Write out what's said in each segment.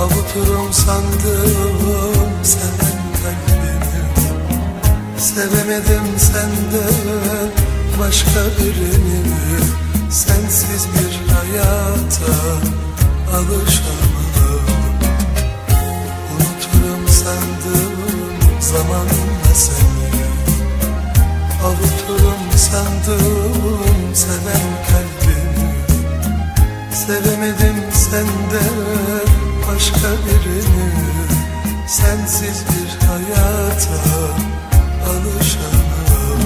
Avuturum sandım seven kalbimi, sevemedim senden başka birini. Sensiz bir hayata alışamadım. Unuturum sandım zamanla seni, avuturum sandım seven kalbimi, sevemedim senden başka birini. Sensiz bir hayata alışamam.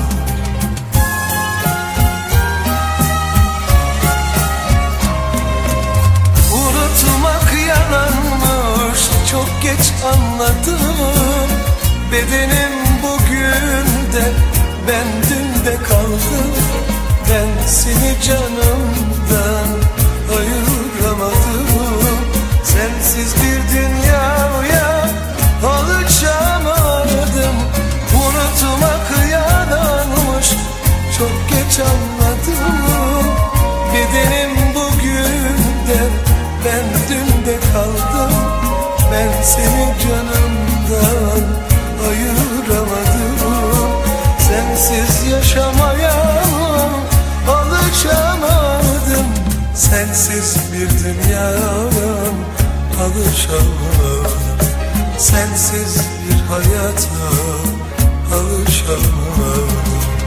Unutmak yalanmış, çok geç anladım. Bedenim bugün de, ben dün de kaldım. Ben seni canımdan ayıramadım. Sensiz bir dünyaya alışamadım. Unutmak yalanmış, çok geç anladım. Bedenim bugün de, ben dün de kaldım. Ben seni canımdan ayıramadım. Sensiz yaşamaya alışamadım. Sensiz bir dünyaya alışamadım. Sensiz bir hayata alışamadım.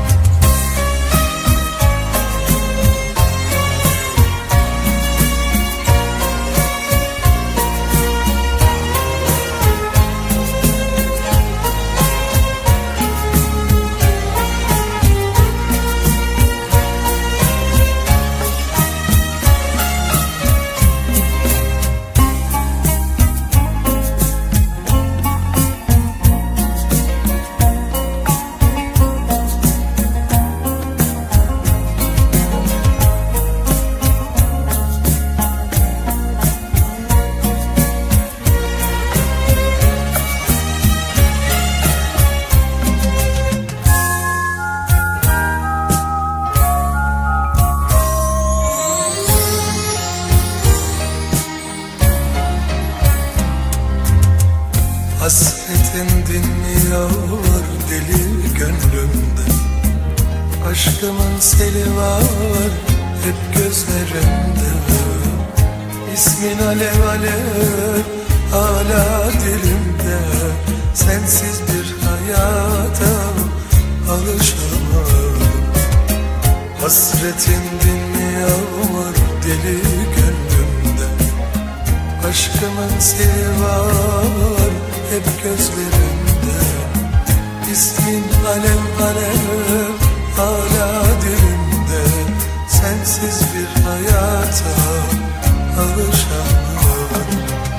Hasretin dinmiyor deli gönlümde. Aşkımın seli var hep gözlerimde. İsmin alev alev hala dilimde. Sensiz bir hayata alışamam. Hasretin dinmiyor deli gönlümde. Aşkımın seli var hep gözlerimde. İsmin alev alev hala dilimde. Sensiz bir hayata alışamam.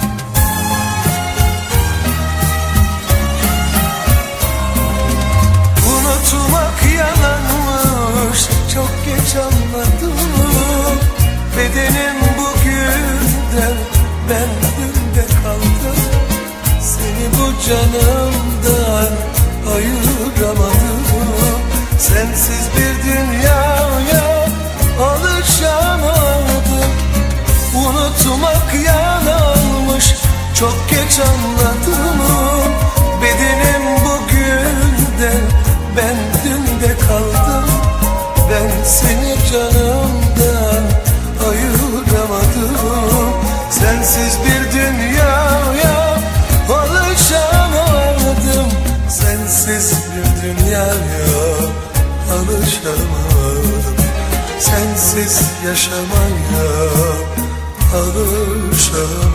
Unutmak yalanmış, çok geç anladım. Bedenim bugün de, ben dün de kaldım. Seni bu canımdan ayıramadım. Sensiz bir dünyaya alışamadım. Unutmak yalanmış, çok geç anladım. Bedenim bugün de, ben dün de kaldım. Ben seni canımdan ayıramadım. Sensiz bir dünyaya alışamadım. Sensiz bir dünyaya alışamadım. Sensiz yaşamaya alışamadım.